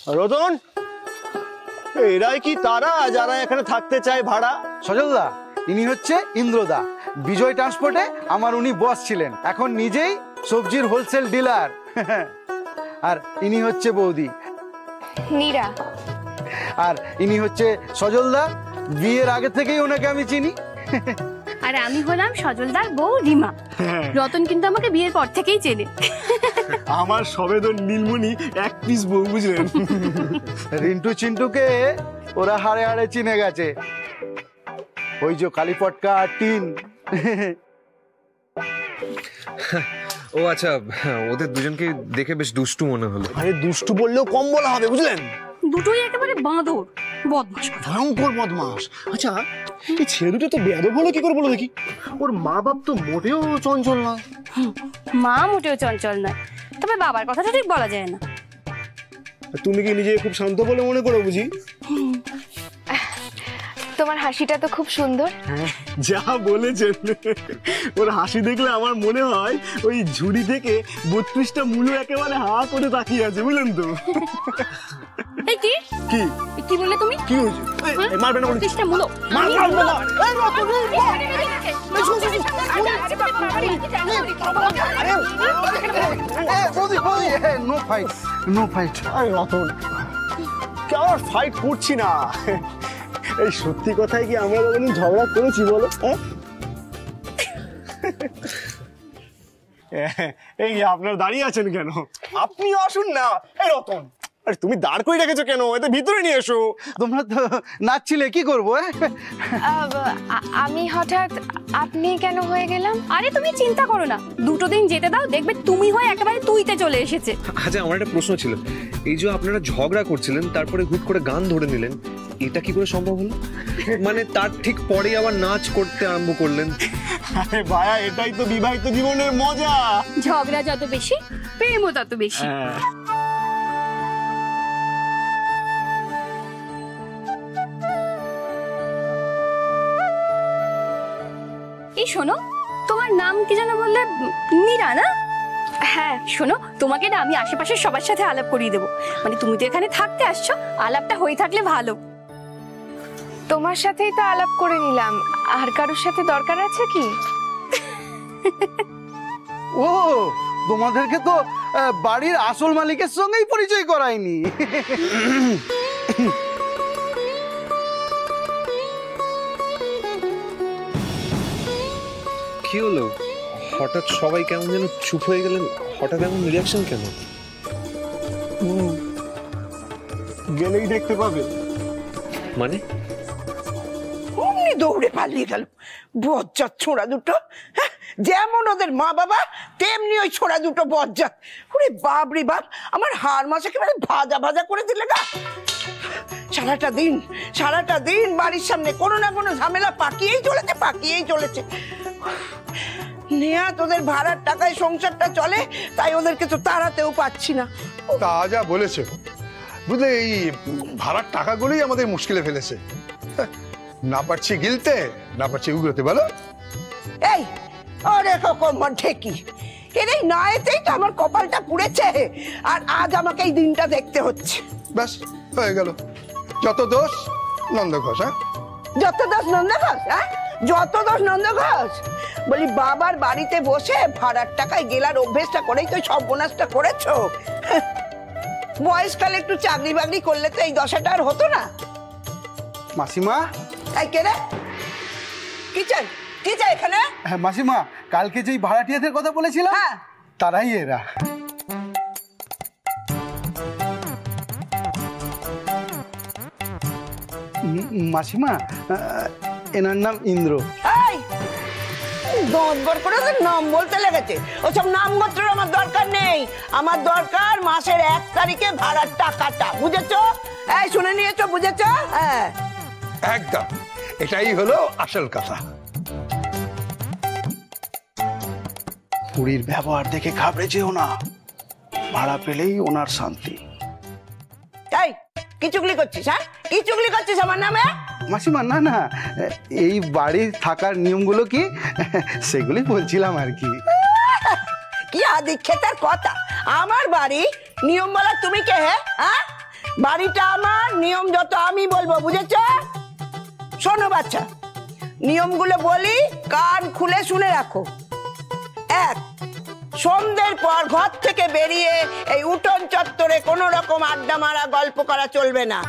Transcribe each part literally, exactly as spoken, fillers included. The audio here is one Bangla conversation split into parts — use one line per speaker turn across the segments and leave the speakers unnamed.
রতন, এরাই কি তারা যারা এখানে থাকতে চায় ভাড়া?
সজলদা, ইনি হচ্ছে ইন্দ্রদা, বিজয় ট্রান্সপোর্টে আমার উনি বস ছিলেন, এখন নিজেই সবজির হোলসেল ডিলার। আর ইনি হচ্ছে বৌদি
নীরা।
আর ইনি হচ্ছে সজলদা, বিয়ের আগে থেকেই ওনাকে আমি চিনি।
আর আমি হলাম সজলদার বউ রিমা। রতন কিন্তু আমাকে বিয়ের পর থেকেই চেনে।
আমার সবেদন নীলমণি এক পিস বউ, বুঝলেন?
রিন্টু চিন্টুকে ওরা হাড়ে হাড়ে চিনে গেছে, ওই যে কালীপটকা আর টিন।
ও আচ্ছা, ওদের দুজনকে দেখে বেশ দুষ্টু মনে হলো।
আরে দুষ্টু বললেও কম বলা হবে, বুঝলেন?
দুটোই একেবারে বাঁদর, বদমাশ,
ভয়ঙ্কর বদমাশ। আচ্ছা, এই ছেলে দুটো তো বেয়াদব হলো কি করে বলো দেখি? ওর মা বাপ তো মোটেও চঞ্চল না।
মা মোটেও চঞ্চল নয়, তবে বাবার কথাটা ঠিক বলা যায় না।
তুমি কি নিজে খুব শান্ত বলে মনে করো বুঝি?
তোমার হাসিটা তো খুব সুন্দর।
যা বলেছেন, ওর হাসি দেখলে আমার মনে হয় ওই ঝুড়ি থেকে বত্রিশটা মূল্য একেবারে হা করে তাকিয়ে আছে, বুঝলেন তো?
এই কি
কি
কি বললে তুমি?
কি হয়েছে? মারবে না?
বত্রিশটা মূল্য
মারবে না? এই Ratan,
no fight, no fight.
আরে রতন, কেমন ফাইট করছি না? এই সত্যি কথাই কি আমরা কখনো ঝগড়া করেছি বলো? এই আপনার দাঁড়িয়ে আছেন কেন? আপনি আসুন না। এই রতন, আরে তুমি দাঁড় করে রেখেছো কেন? এতে ভিতরে নিয়ে এসো।
তোমরা তো নাচছিলে, কি করবো?
আমি হঠাৎ আপনি কেন হয়ে গেলাম? আরে তুমি চিন্তা করো না, দুটো দিন যেতে দাও, দেখবে তুমি হয়ে একেবারে তুইতে চলে এসেছে।
আচ্ছা, আমার একটা প্রশ্ন ছিল, এই যে আপনারা ঝগড়া করছিলেন তারপরে হুট করে গান ধরে নিলেন, এটা কি করে সম্ভব হলো? মানে তার ঠিক পরে আবার নাচ করতে আরম্ভ করলেন।
আরে ভাইয়া, এটাই তো বিবাহিত জীবনের মজা।
ঝগড়া যত বেশি, প্রেমও তত বেশি। এই শোনো, তোমার নাম কি যেন বললে? নীরা না? হ্যাঁ শোনো, তোমাকে না আমি আশেপাশের সবার সাথে আলাপ করিয়ে দেবো। মানে তুমি তো এখানে থাকতে আসছো, আলাপটা হয়ে থাকলে ভালো। তোমার সাথেই তো আলাপ করে নিলাম, আর কারোর সাথে দরকার আছে কি?
ও, তোমাদেরকে তো বাড়ির আসল মালিকের সঙ্গেই পরিচয় করায়নি।
কি হলো হঠাৎ সবাই কেমন যেন চুপ হয়ে গেলেন? হঠাৎ এমন রিয়াকশন কেন?
গেলেই দেখতে পাবে।
মানে
অমনি দৌড়ে পালিয়ে গেল বজ্জাত ছোড়া দুটো। যেমন ওদের মা বাবা তেমনি ওই ছোড়া দুটো বজ্জাত। ওরে বাপ রে বাপ, আমার হাড় মাছ একেবারে ভাজা ভাজা করে দিলে না। সারাটা দিন সারাটা দিন বাড়ির সামনে কোনো না কোনো ঝামেলা পাকিয়েই চলেছে পাকিয়েই চলেছে। নেয়া তোদের ভাড়ার টাকায় সংসারটা চলে, তাই ওদেরকে তো তাড়াতেও পাচ্ছি না।
তা যা বলেছে, বুঝলে এই ভাড়ার টাকাগুলোই আমাদের মুশকিলে ফেলেছে। না পারছি গিলতে, না পারছি উগড়তে। বলো
এই আরে কোমর ঠেকি, এর এই না এতেই তো আমার কপালটা পুড়েছে, আর আজ আমাকে এই দিনটা দেখতে হচ্ছে।
ব্যাস হয়ে গেল, যত দোষ নন্দ ঘোষ। হ্যাঁ,
যত দোষ নন্দ ঘোষ? হ্যাঁ, যত দোষ নন্দ ঘোষ? বলি বাবার বাড়িতে বসে ভাড়ার টাকায় গেলার অভ্যেসটা করেই তো সর্বনাশটা করেছো। বয়সকালে একটু চাকরি বাকরি করলে তো এই দশাটা আর হতো না।
মাসিমা,
তাই কে রে? কি চাই কি চাই এখানে?
হ্যাঁ মাসিমা, কালকে যেই ভাড়াটিয়াদের কথা বলেছিলাম, হ্যাঁ তারাই এরা। মাসিমা, এনার নাম ইন্দ্র।
এই দশ বার করে ওদের নাম বলতে লেগেছে। ওসব নাম গোত্রের আমার দরকার নেই, আমার দরকার মাসের এক তারিখে ভাড়ার টাকাটা। বুঝেছো? এই শুনে নিয়েছো? বুঝেছো? হ্যাঁ
একদম, এটাই হলো আসল কথা।
বুড়ির ব্যবহার দেখে ঘাবড়ে যেও না, ভাড়া পেলেই ওনার শান্তি।
এই কি চুগলি করছিস? হ্যাঁ, কি চুগলি করছিস আমার নামে?
মাসিমা না না, এই বাড়ির থাকার নিয়মগুলো কি সেগুলি বলছিলাম আর কি।
কি আদিক্ষেতার কথা! আমার বাড়ি নিয়ম বলা তুমি কে? হ্যাঁ, বাড়িটা আমার, নিয়ম যত আমি বলবো, বুঝেছ? শোনো বাচ্চা, নিয়মগুলো বলি, কান খুলে শুনে রাখো। এক, সন্ধ্যের পর ঘর থেকে বেরিয়ে এই উঠোন চত্বরে কোনো রকম আড্ডা মারা গল্প করা চলবে না।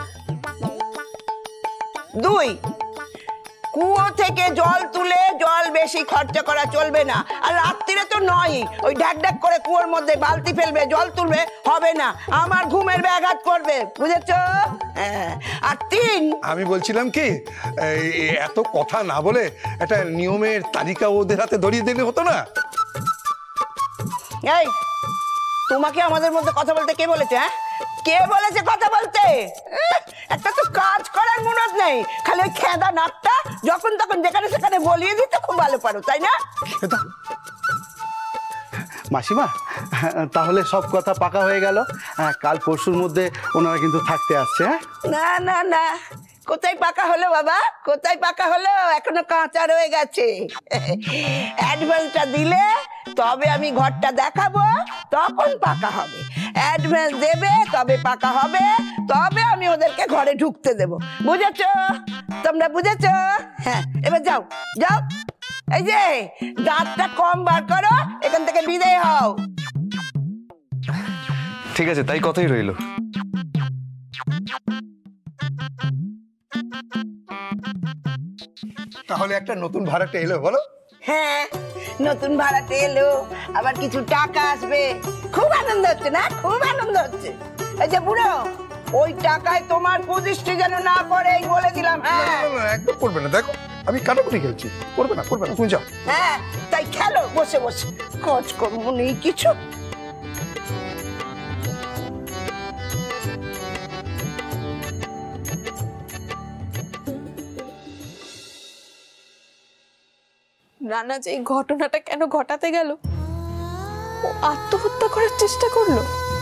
দুই, কুয়ো থেকে জল তুলে জল বেশি খরচা করা চলবে না। আর রাত্রিরে তো নয়, ওই ঢাক ঢাক করে কুয়োর মধ্যে বালতি ফেলবে, জল তুলবে, হবে না, আমার ঘুমের ব্যাঘাত করবে, বুঝেছ? হ্যাঁ। আর তিন,
আমি বলছিলাম কি, এই এত কথা না বলে একটা নিয়মের তালিকা ওদের হাতে ধরিয়ে দিলে হতো না?
এই, তোমাকে আমাদের মধ্যে কথা বলতে কে বলেছে? হ্যাঁ, কে বলেছে কথা বলতে? একটা তো কাজ করার মনত নেই, খালি ওই খেদা নাকটা যখন তখন যেখানে সেখানে বলিয়ে দিতে খুব ভালো পারো, তাই না?
মাসিমা, তাহলে সব কথা পাকা হয়ে গেল। কাল পরশুর মধ্যে ওনারা কিন্তু থাকতে আসছে। হ্যাঁ,
না না না, কোথায় পাকা হলো বাবা, কোথায় পাকা হলো? এখনো কাঁচা রয়ে গেছে। অ্যাডভান্সটা দিলে তবে আমি ঘরটা দেখাবো, তখন পাকা হবে। অ্যাডভান্স দেবে তবে পাকা হবে, তবে আমি ওদেরকে ঘরে ঢুকতে দেব, বুঝেছো? তোমরা বুঝেছো? হ্যাঁ, এবার যাও যাও, এই যে দাঁতটা কম বার করো, এখান থেকে বিদায় হও।
ঠিক আছে, তাই কথাই রইল।
তাহলে একটা নতুন ভাড়াটা এলো, বলো?
হ্যাঁ, নতুন ভাড়াতে এলো, আবার কিছু টাকা আসবে, খুব আনন্দ হচ্ছে না? খুব আনন্দ হচ্ছে। এই যে বুড়ো, ওই টাকায় তোমার প্রতিষ্ঠে যেন না করে, এই বলে দিলাম। হ্যাঁ,
একদম করবে না, দেখো আমি কাটাকুটি খেলছি, করবে না করবে না, তুমি যাও।
হ্যাঁ, তাই খেলো বসে বসে, কাজ করবো নেই কিছু।
রানা যে এই ঘটনাটা কেন ঘটাতে গেল? ও আত্মহত্যা করার চেষ্টা করলো?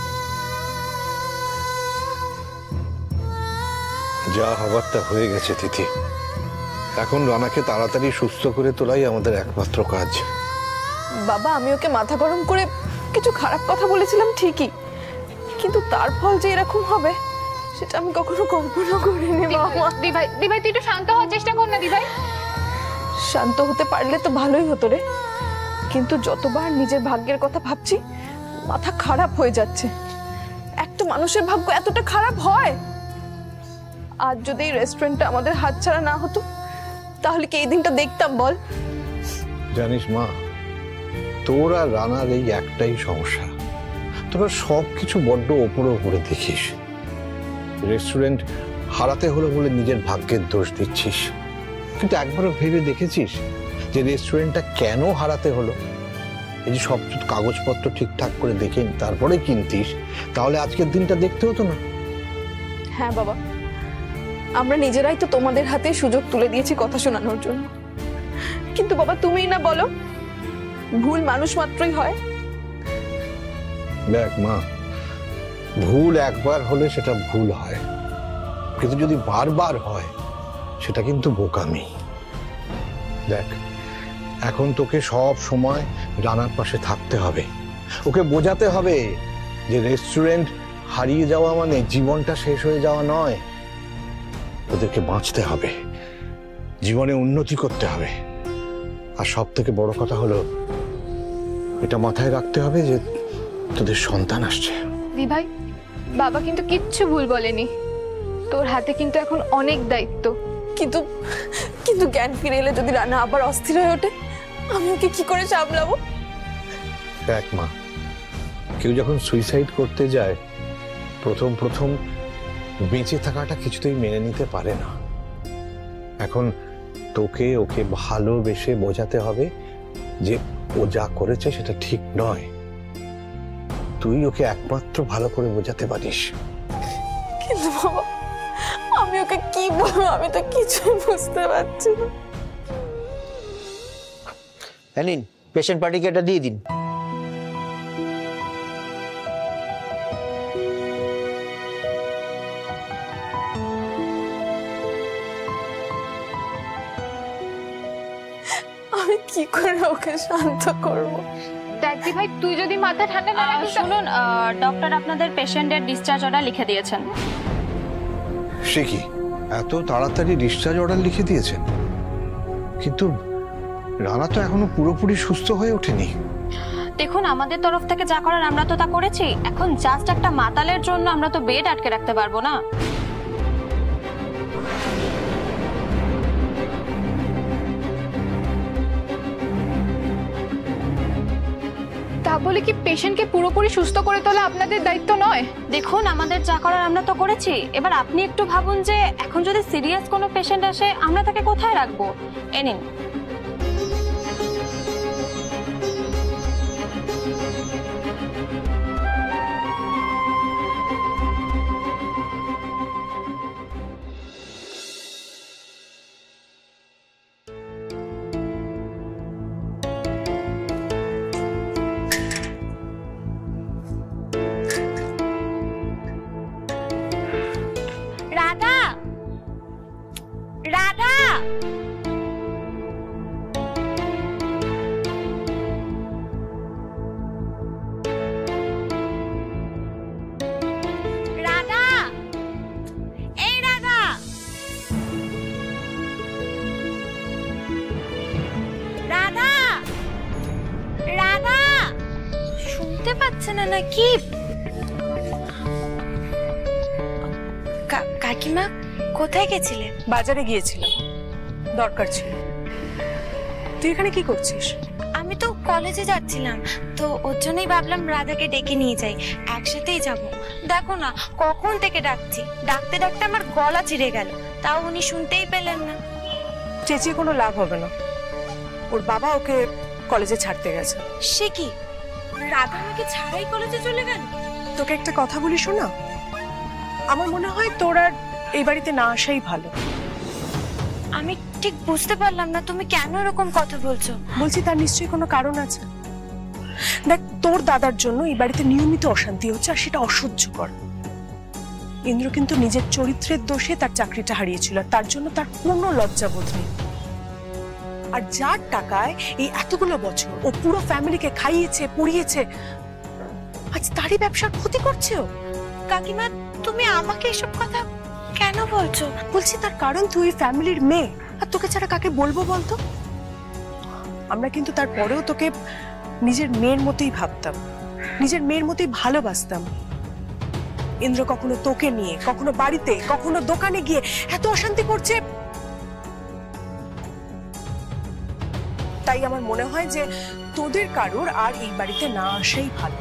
যা হবার তা হয়ে গেছে তিথি। এখন রানাকে তাড়াতাড়ি সুস্থ করে তোলাই আমাদের একমাত্র কাজ।
বাবা, আমি ওকে মাথা গরম করে কিছু খারাপ কথা বলেছিলাম ঠিকই, কিন্তু তার ফল যে এরকম হবে সেটা আমি কখনো কল্পনা করিনি। বাবা,
দিভাই দিভাই তুই একটু শান্ত হওয়ার চেষ্টা কর না। দিভাই,
শান্ত হতে পারলে তো ভালোই হতো রে, কিন্তু যতবার নিজের ভাগ্যের কথা ভাবছি মাথা খারাপ হয়ে যাচ্ছে। একটা মানুষের ভাগ্য এতটা খারাপ হয়? আজ যদি এই রেস্টুরেন্টটা আমাদের হাতছাড়া না হতো তাহলে কি এই দিনটা দেখতাম বল?
জানিস মা, তোর আর রানার এই একটাই সমস্যা, তোরা সব কিছু বড্ড ওপরে ওপরে দেখিস। রেস্টুরেন্ট হারাতে হলো বলে নিজের ভাগ্যের দোষ দিচ্ছিস, কিন্তু একবারও ভেবে দেখেছিস যে রেস্টুরেন্টটা কেন হারাতে হলো? এই যে সব কাগজপত্র ঠিকঠাক করে দেখে তারপরে কিনতিস, তাহলে আজকের দিনটা দেখতে হতো না।
হ্যাঁ বাবা, আমরা নিজেরাই তো তোমাদের হাতে সুযোগ তুলে দিয়েছি কথা শোনানোর জন্য, কিন্তু বাবা তুমিই না বলো ভুল মানুষ মাত্রই হয়।
দেখ মা, ভুল একবার হলে সেটা ভুল হয়, কিন্তু যদি বারবার হয় সেটা কিন্তু বোকামি। দেখ, এখন তোকে সব সময় রানার পাশে থাকতে হবে, ওকে বোঝাতে হবে যে রেস্টুরেন্ট হারিয়ে যাওয়া মানে জীবনটা শেষ হয়ে যাওয়া নয়। ওদেরকে বাঁচতে হবে, জীবনে উন্নতি করতে হবে, আর সব থেকে বড় কথা হলো এটা মাথায় রাখতে হবে যে তোদের সন্তান আসছে।
দিভাই, বাবা কিন্তু কিচ্ছু ভুল বলেনি, তোর হাতে কিন্তু এখন অনেক দায়িত্ব।
কিন্তু কিন্তু জ্ঞান ফিরে এলে যদি রানা আবার অস্থির হয়ে ওঠে, আমি ওকে কি করে সামলাবো?
দেখ মা, কেউ যখন সুইসাইড করতে যায় প্রথম প্রথম বেঁচে থাকাটা কিছুতেই মেনে নিতে পারে না। এখন তোকে ওকে ভালোবেসে বোঝাতে হবে যে ও যা করেছে সেটা ঠিক নয়। তুই ওকে একমাত্র ভালো করে বোঝাতে পারিস।
কিন্তু বাবা, আমি ওকে কি বলবো? আমি তো কিছুই বুঝতে পারছি না।
নিন, পেশেন্ট পার্টিকে এটা দিয়ে দিন।
আমি কি করে ওকে শান্ত করবো?
দেখ দিভাই, তুই যদি মাথা ঠান্ডা না রাখিস।
শুনুন, ডক্টর আপনাদের পেশেন্টের ডিসচার্জ অর্ডার লিখে দিয়েছেন।
সে কি এত তাড়াতাড়ি ডিসচার্জ অর্ডার লিখে দিয়েছেন? কিন্তু রানা তো এখনো পুরোপুরি সুস্থ হয়ে ওঠেনি।
দেখুন, আমাদের তরফ থেকে যা করার আমরা তো তা করেছি। এখন জাস্ট একটা মাতালের জন্য আমরা তো বেড আটকে রাখতে পারবো না।
তা বলে কি পেশেন্টকে পুরোপুরি সুস্থ করে তোলা আপনাদের দায়িত্ব নয়?
দেখুন, আমাদের যা করার আমরা তো করেছি। এবার আপনি একটু ভাবুন যে এখন যদি সিরিয়াস কোনো পেশেন্ট আসে আমরা তাকে কোথায় রাখবো। এ নিন। রাধা, রাধা, রাধা, এই রাধা, রাধা, রাধা, শুনতে পাচ্ছে না নাকি? কাকিমা কোথায় গেছিলে?
বাজারে গিয়েছিলাম, দরকার ছিল। তুই এখানে কি করছিস?
আমি তো কলেজে যাচ্ছিলাম, তো ওর জন্যই ভাবলাম রাধাকে ডেকে নিয়ে যাই, একসাথেই যাব। দেখো না কখন থেকে ডাকছি, ডাকতে ডাকতে আমার গলা চিড়ে গেল, তাও উনি শুনতেই পেলেন না।
চেঁচিয়ে কোনো লাভ হবে না, ওর বাবা ওকে কলেজে ছাড়তে গেছে।
সে কি, রাধা আমাকে ছাড়াই কলেজে চলে গেল?
তোকে একটা কথা বলি শোনা, আমার মনে হয় তোর আর এই বাড়িতে না আসাই ভালো।
আমি ঠিক বুঝতে পারলাম না তুমি কেন এরকম কথা বলছো।
বলছি তার নিশ্চয়ই কোনো কারণ আছে। দেখ, তোর দাদার জন্য এই বাড়িতে নিয়মিত অশান্তি হচ্ছে, আর সেটা অসহ্যকর। ইন্দ্র কিন্তু নিজের চরিত্রের দোষে তার চাকরিটা হারিয়েছিল, আর তার জন্য তার কোনো লজ্জাবোধ নেই। আর যার টাকায় এই এতগুলো বছর ও পুরো ফ্যামিলিকে খাইয়েছে পড়িয়েছে, আজ তারই ব্যবসার ক্ষতি করছে ও।
কাকিমা, তুমি আমাকে এসব কথা কেন বলছো?
বলছি তার কারণ তুই ফ্যামিলির মেয়ে, আর তোকে ছাড়া কাকে বলবো বলতো? আমরা কিন্তু তারপরেও তোকে নিজের মেয়ের মতোই ভাবতাম, নিজের মেয়ের মতোই ভালোবাসতাম। ইন্দ্র কখনো তোকে নিয়ে, কখনো বাড়িতে, কখনো দোকানে গিয়ে এত অশান্তি করছে, তাই আমার মনে হয় যে তোদের কারোর আর এই বাড়িতে না আসাই ভালো।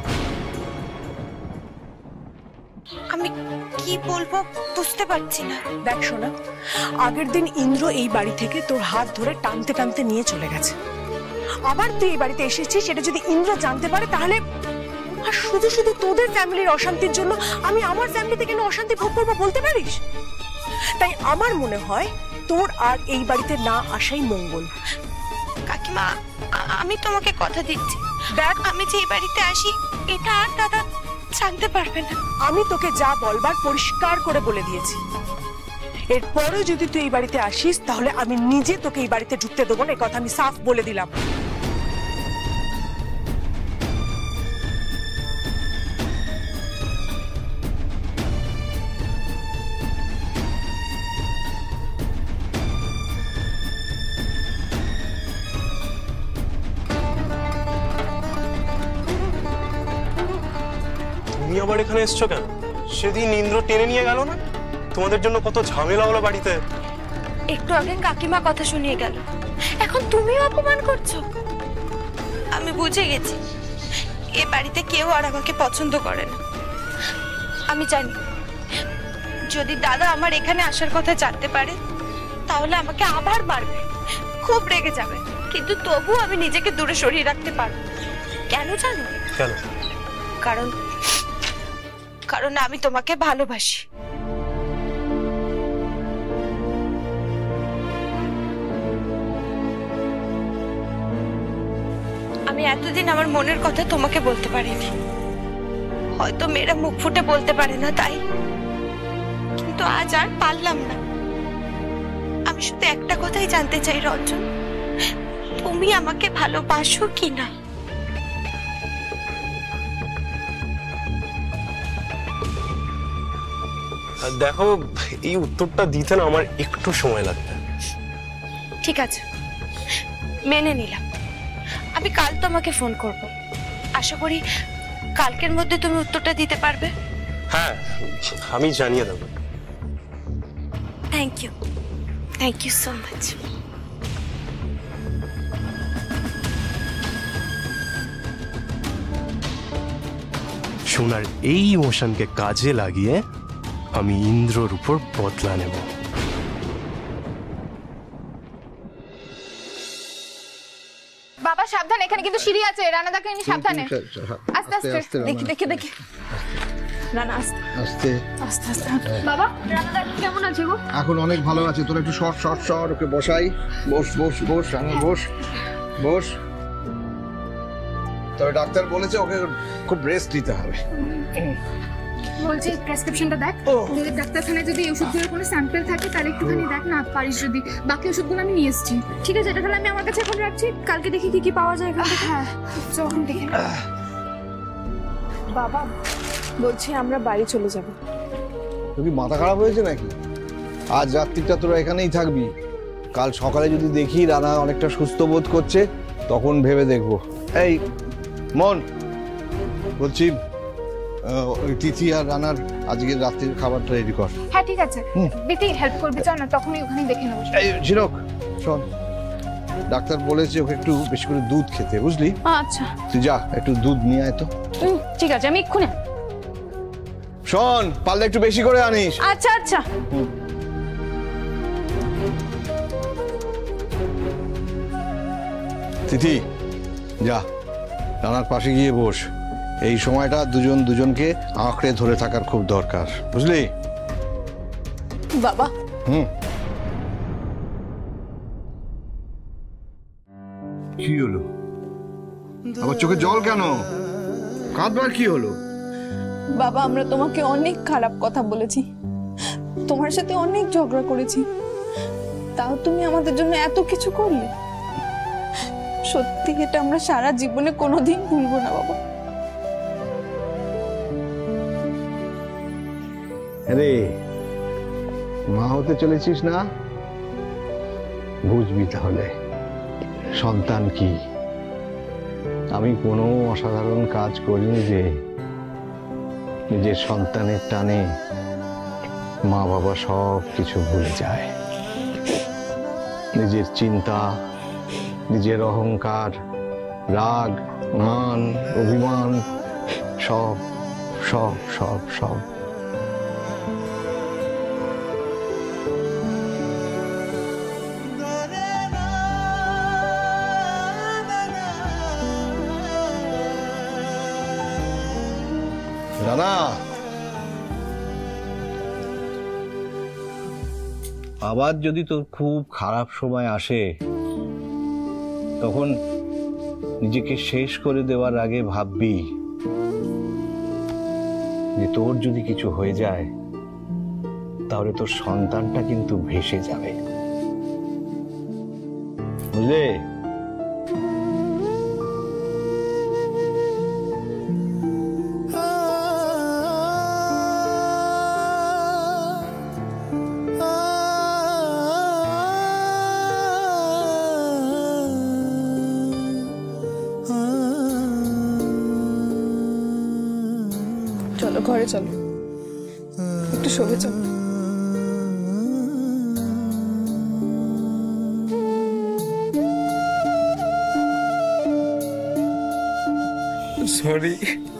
আমি কি বলবো বুঝতে পারছি না।
দেখ শোনা, আগের দিন ইন্দ্র এই বাড়ি থেকে তোর হাত ধরে টানতে টানতে নিয়ে চলে গেছে। আবার তুই এই বাড়িতে এসেছিস, সেটা যদি ইন্দ্র জানতে পারে তাহলে, আর শুধু শুধু তোদের ফ্যামিলির অশান্তির জন্য আমি আমার ফ্যামিলিতে কেন অশান্তি ভোগ করবো বলতে পারিস? তাই আমার মনে হয় তোর আর এই বাড়িতে না আসাই মঙ্গল।
কাকিমা, আমি তোমাকে কথা দিচ্ছি, দেখ আমি যে এই বাড়িতে আসি এটা আর দাদা জানতে পারবে না।
আমি তোকে যা বলবার পরিষ্কার করে বলে দিয়েছি, এরপরও যদি তুই এই বাড়িতে আসিস তাহলে আমি নিজে তোকে এই বাড়িতে ঢুকতে দেবো না, এই কথা আমি সাফ বলে দিলাম।
তুমি আবার এখানে এসছো কেন? সেদিন ইন্দ্র টেনে নিয়ে গেল না? তোমাদের জন্য কত ঝামেলা হলো বাড়িতে।
একটু আগে কাকিমা কথা শুনিয়ে গেল, এখন তুমিও অপমান করছো। আমি বুঝে গেছি এ বাড়িতে কেউ আর আমাকে পছন্দ করে না। আমি জানি যদি দাদা আমার এখানে আসার কথা জানতে পারে তাহলে আমাকে আবার মারবে, খুব রেগে যাবে, কিন্তু তবু আমি নিজেকে দূরে সরিয়ে রাখতে পারবো। কেন জানো?
কেন?
কারণ কারণ আমি তোমাকে ভালোবাসি। আমি এতদিন আমার মনের কথা তোমাকে বলতে পারিনি, হয়তো মেয়েরা মুখ ফুটে বলতে পারে না তাই, কিন্তু আজ আর পারলাম না। আমি শুধু একটা কথাই জানতে চাই রঞ্জন, তুমি আমাকে ভালোবাসো কি না?
দেখো এই উত্তরটা দিতে না আমার একটু সময় লাগবে।
ঠিক আছে, মেনে নিলাম। আমি কাল তোমাকে ফোন করব। আশা করি কালকের মধ্যে তুমি উত্তরটা দিতে পারবে।
হ্যাঁ, আমি জানিয়ে দেবো।
Thank you, thank you so much.
সোনার এই ইমোশনকে কাজে লাগিয়ে আমি ইন্দ্রর উপর বদলা নেব।
বাবা সাবধান, এখানে কিন্তু সিঁড়ি আছে, রানাদাকে নিয়ে সাবধানে। আস্তে আস্তে, দেখি দেখি দেখি। রানা আস্তে
আস্তে
আস্তে আস্তে। বাবা রানাদা কেমন আছে গো?
এখন অনেক ভালো আছে। তোর একটু শর্ট শর্ট শর্ট ওকে বসাই। বস বস বস রানা, বস বস। তবে ডাক্তার বলেছে ওকে খুব রেস্ট নিতে হবে।
বলছি প্রেসক্রিপশনটা দেখ, যদি ডাক্তারখানায় যদি ওষুধগুলোর কোনো স্যাম্পল থাকে তাহলে একটুখানি দেখ না পারিস যদি। বাকি ওষুধগুলো আমি নিয়ে এসেছি। ঠিক আছে, এটা তাহলে আমি আমার কাছে এখন রাখছি, কালকে দেখি কি কি পাওয়া যায় এখান থেকে। হ্যাঁ যখন দেখে না।
বাবা বলছি আমরা বাড়ি চলে যাব।
তোর কি মাথা খারাপ হয়েছে নাকি? আজ রাত্রিটা তোরা এখানেই থাকবি। কাল সকালে যদি দেখি রানা অনেকটা সুস্থ বোধ করছে তখন ভেবে দেখবো। এই মন, বলছি ওই তিথি আর রানার আজকের রাত্রির খাবারটা রেডি কর।
হ্যাঁ ঠিক আছে, দিদি হেল্প করবি, চল না তখনই ওখানেই দেখে নেবো।
এই ঝিনক শোন, ডাক্তার বলেছে ওকে একটু বেশি করে দুধ খেতে, বুঝলি?
আচ্ছা
তুই যা একটু দুধ নিয়ে আয় তো।
ঠিক আছে, আমি এক্ষুনি।
শোন, পারলে একটু বেশি করে আনিস।
আচ্ছা আচ্ছা।
তিথি যা রানার পাশে গিয়ে বস। এই সময়টা দুজন দুজনকে আঁকড়ে ধরে থাকার খুব দরকার, বুঝলি?
বাবা
হুম কি হলো? আবার চোখে জল কেন? কাঁদবার কি হলো?
বাবা আমরা তোমাকে অনেক খারাপ কথা বলেছি, তোমার সাথে অনেক ঝগড়া করেছি, তাও তুমি আমাদের জন্য এত কিছু করলে। সত্যি এটা আমরা সারা জীবনে কোনোদিন ভুলবো না বাবা।
আরে মা হতে চলেছিস না, বুঝবি তাহলে সন্তান কি। আমি কোনো অসাধারণ কাজ করিনি যে নিজের সন্তানের টানে মা বাবা সব কিছু ভুলে যায়। নিজের চিন্তা, নিজের অহংকার, রাগ, মান, অভিমান সব সব সব সব রানা। আবার যদি তোর খুব খারাপ সময় আসে তখন নিজেকে শেষ করে দেওয়ার আগে ভাববি যে তোর যদি কিছু হয়ে যায় তাহলে তোর সন্তানটা কিন্তু ভেসে যাবে, বুঝলে?
চলো ঘরে চলো, একটু শোবে চলো।
সরি